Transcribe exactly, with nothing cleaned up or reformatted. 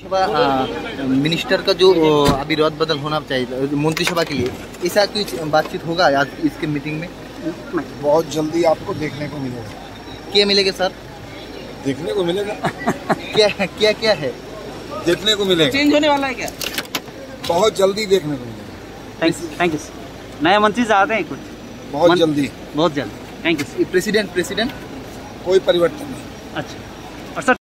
विधानसभा minister का जो अभी रद्द बदल होना चाहिए मंत्रिसभा के लिए, ऐसा कुछ बातचीत होगा आज इसके मीटिंग में? बहुत जल्दी आपको देखने को मिलेगा। क्या मिलेगा सर? देखने को मिलेगा। क्या क्या क्या है देखने को मिलेगा? चेंज होने वाला है क्या? बहुत जल्दी देखने को मिलेगा। थैंक यू थैंक यू नए मंत्री चाहते हैं कुछ बहुत जल्दी बहुत जल्दी। Thank you. प्रेसिडेंट प्रेसिडेंट कोई परिवर्तन नहीं। अच्छा। और सर